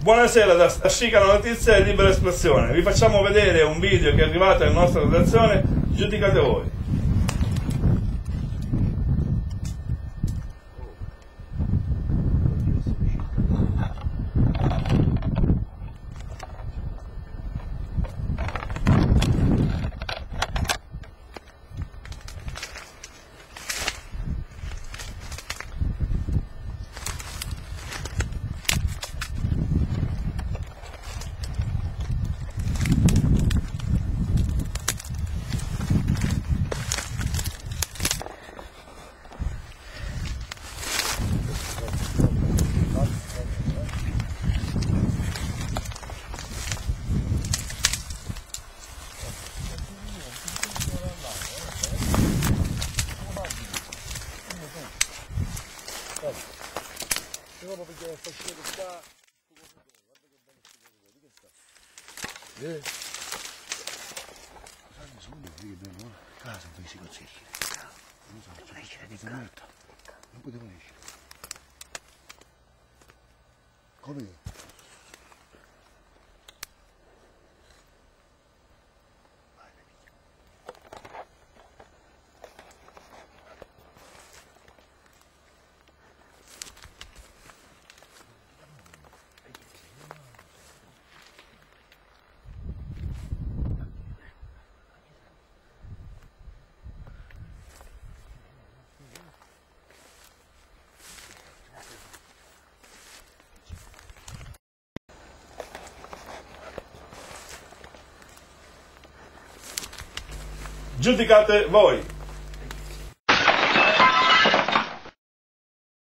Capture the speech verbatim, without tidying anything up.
Buonasera da Scica la Notizia e Libera Espressione. Vi facciamo vedere un video che è arrivato alla nostra redazione, giudicate voi. Io proprio perché faccio questa... Guarda che bello sto coso, di che sta? Eh? Guarda, sono lì, che bello, eh? Casa, dove si consigli? Non so, non esce di casa. Non potevo escere. Come? Giudicate voi.